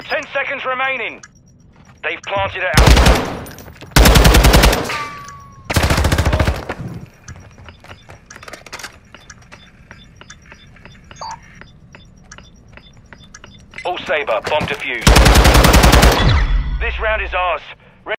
10 seconds remaining. They've planted it out. All Sabre, bomb defused. This round is ours.